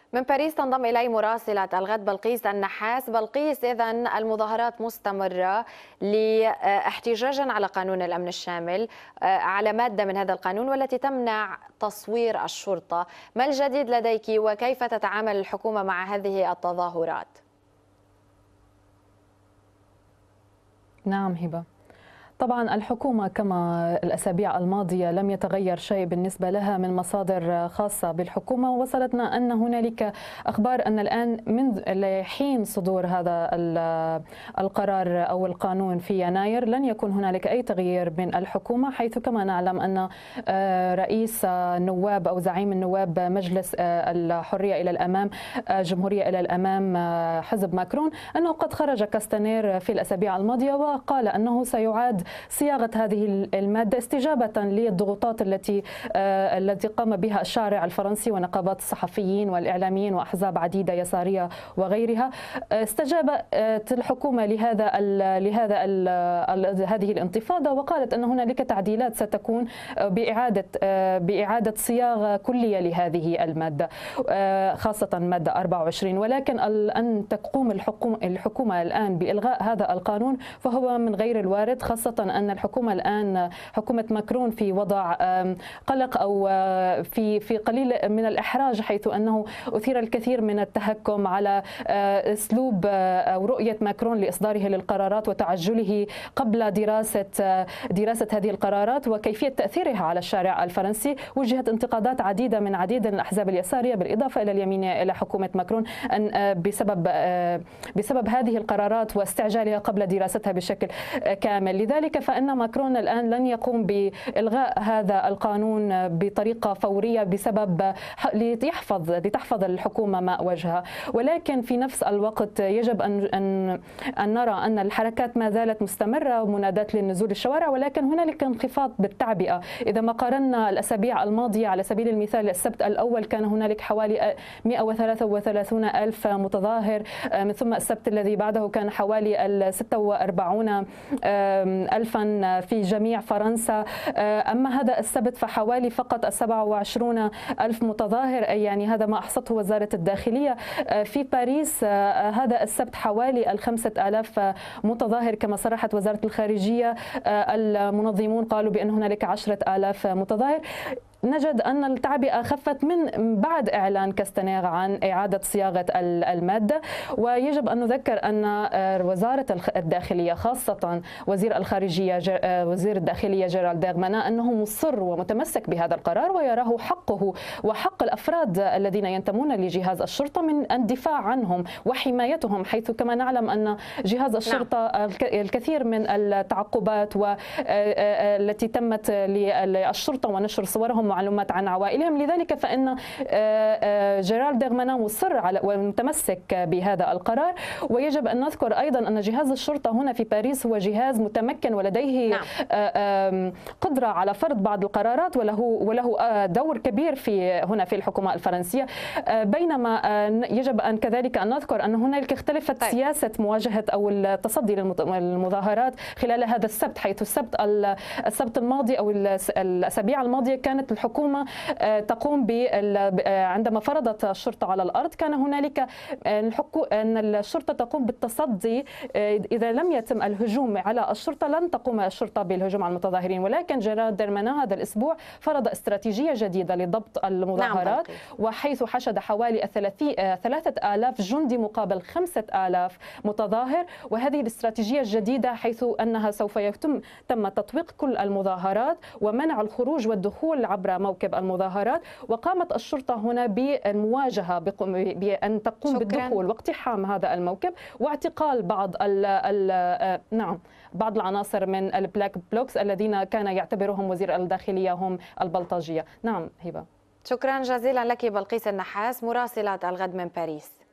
من باريس تنضم إلي مراسلة الغد بلقيس النحاس. بلقيس، إذن المظاهرات مستمرة لاحتجاجا على قانون الأمن الشامل، على مادة من هذا القانون والتي تمنع تصوير الشرطة. ما الجديد لديك وكيف تتعامل الحكومة مع هذه التظاهرات؟ نعم هبة، طبعا الحكومة كما الأسابيع الماضية لم يتغير شيء بالنسبة لها من مصادر خاصة بالحكومة. وصلتنا أن هنالك أخبار أن الآن من حين صدور هذا القرار أو القانون في يناير لن يكون هنالك أي تغيير من الحكومة، حيث كما نعلم أن رئيس النواب أو زعيم النواب مجلس الحرية إلى الأمام جمهورية إلى الأمام حزب ماكرون أنه قد خرج كاستنير في الأسابيع الماضية وقال أنه سيعاد صياغة هذه المادة استجابة للضغوطات التي قام بها الشارع الفرنسي ونقابات الصحفيين والإعلاميين وأحزاب عديدة يسارية وغيرها. استجابت الحكومة هذه الانتفاضة وقالت أن هنالك تعديلات ستكون بإعادة صياغة كلية لهذه المادة، خاصة مادة 24. ولكن أن تقوم الحكومة الآن بإلغاء هذا القانون فهو من غير الوارد، خاصة أن الحكومة الآن حكومة ماكرون في وضع قلق أو في قليل من الإحراج، حيث أنه أثير الكثير من التهكم على أسلوب أو رؤية ماكرون لإصداره للقرارات وتعجله قبل دراسة هذه القرارات وكيفية تأثيرها على الشارع الفرنسي. وجهت انتقادات عديدة من عديد من الأحزاب اليسارية بالإضافة إلى اليمينية إلى حكومة ماكرون بسبب هذه القرارات واستعجالها قبل دراستها بشكل كامل. لذلك فإن ماكرون الآن لن يقوم بإلغاء هذا القانون بطريقة فورية لتحفظ الحكومة ماء وجهها. ولكن في نفس الوقت يجب أن نرى أن الحركات ما زالت مستمرة ومنادات للنزول الشوارع، ولكن هنالك انخفاض بالتعبئة. إذا ما قارنا الأسابيع الماضية على سبيل المثال، السبت الأول كان هنالك حوالي 133 ألف متظاهر، من ثم السبت الذي بعده كان حوالي 46 ألفا في جميع فرنسا. أما هذا السبت فحوالي فقط 27 ألف متظاهر، يعني هذا ما أحصته وزارة الداخلية. في باريس هذا السبت حوالي 5000 متظاهر كما صرحت وزارة الخارجية. المنظمون قالوا بأن هنالك 10,000 متظاهر. نجد أن التعبئة خفت من بعد إعلان كاستنير عن إعادة صياغة المادة. ويجب أن نذكر أن وزارة الداخلية خاصة وزير الداخلية جيرالد دارمانا أنه مصر ومتمسك بهذا القرار ويراه حقه وحق الأفراد الذين ينتمون لجهاز الشرطة من الدفاع عنهم وحمايتهم، حيث كما نعلم أن جهاز الشرطة الكثير من التعقبات التي تمت للشرطة ونشر صورهم معلومات عن عوائلهم. لذلك فإن جيرالد دارمانا مصر على ومتمسك بهذا القرار. ويجب أن نذكر أيضا أن جهاز الشرطة هنا في باريس هو جهاز متمكن ولديه قدرة على فرض بعض القرارات وله دور كبير هنا في الحكومة الفرنسية. بينما يجب أن كذلك أن نذكر أن هنالك اختلفت سياسة مواجهة أو التصدي للمظاهرات خلال هذا السبت، حيث السبت الماضي أو الأسابيع الماضية كانت الحكومة تقوم عندما فرضت الشرطة على الأرض كان هنالك أن الشرطة تقوم بالتصدي. إذا لم يتم الهجوم على الشرطة لن تقوم الشرطة بالهجوم على المتظاهرين. ولكن جيرالد دارمانا هذا الأسبوع فرض استراتيجية جديدة لضبط المظاهرات، وحيث حشد حوالي 3000 جندي مقابل 5000 متظاهر. وهذه الاستراتيجية الجديدة حيث أنها سوف تم تطويق كل المظاهرات ومنع الخروج والدخول عبر موكب المظاهرات. وقامت الشرطة هنا بالمواجهة بأن تقوم بالدخول واقتحام هذا الموكب واعتقال بعض العناصر من البلاك بلوكس الذين كان يعتبرهم وزير الداخلية هم البلطجية. نعم هبة، شكرا جزيلا لك بلقيس النحاس مراسلة الغد من باريس.